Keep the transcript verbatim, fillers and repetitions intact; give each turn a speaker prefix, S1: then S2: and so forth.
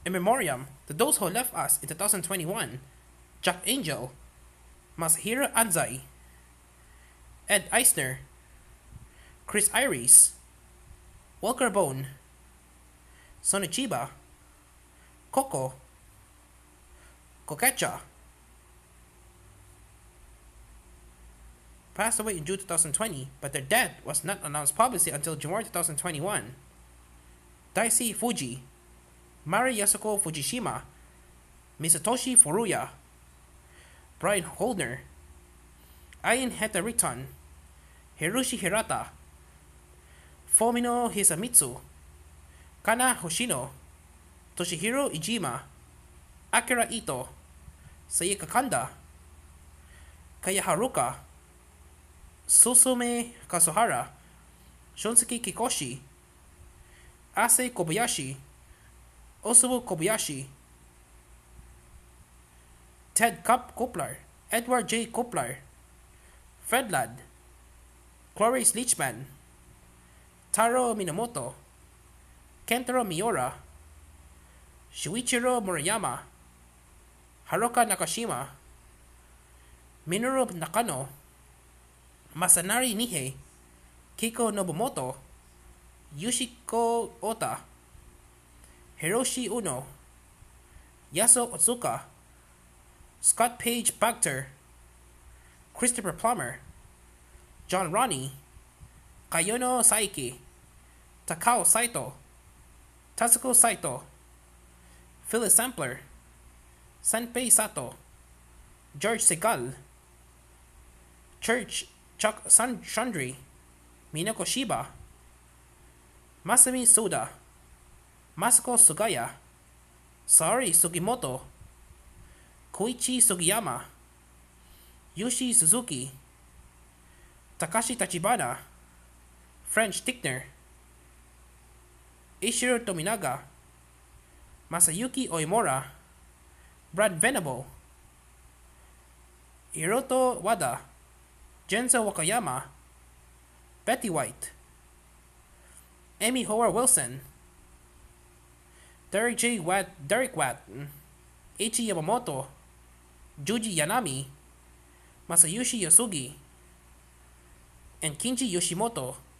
S1: In Memoriam, to those who left us in two thousand twenty-one, Jack Angel, Masahiro Anzai, Ed Eisner, Chris Iris, Walker Bone, Sonichiba, Coco, Kokecha, passed away in June twenty twenty, but their death was not announced publicly until January twenty twenty-one. Daisy Fuji, Mari Yasuko Fujishima, Misatoshi Furuya, Brian Holdner, Ayin Hetariton, Hiroshi Hirata, Fumino Hisamitsu, Kana Hoshino, Toshihiro Ijima, Akira Ito, Sayaka Kanda, Kaya Haruka, Susume Kazuhara, Shunsuke Kikoshi, Ase Kobayashi, Osamu Kobayashi, Ted Cup Koplar, Edward J. Koplar, Fred Ladd, Clarice Leachman, Taro Minamoto, Kentaro Miura, Shuichiro Murayama, Haruka Nakashima, Minoru Nakano, Masanari Nihei, Kiko Nobumoto, Yushiko Ota, Hiroshi Uno, Yaso Otsuka, Scott Page Bagter, Christopher Plummer, John Ronnie, Kayono Saiki, Takao Saito, Tatsuko Saito, Phyllis Sampler, Sanpei Sato, George Segal, Church Chuck Chandri, Minako Shiba, Masami Soda, Masako Sugaya, Saori Sugimoto, Koichi Sugiyama, Yoshi Suzuki, Takashi Tachibana, French Tickner, Ishiro Tominaga, Masayuki Oimura, Brad Venable, Hiroto Wada, Genzo Wakayama, Betty White, Amy Howard Wilson, Derek J. Watt, Derek Watt, Eiichi Yamamoto, Juji Yanami, Masayushi Yasugi, and Kinji Yoshimoto.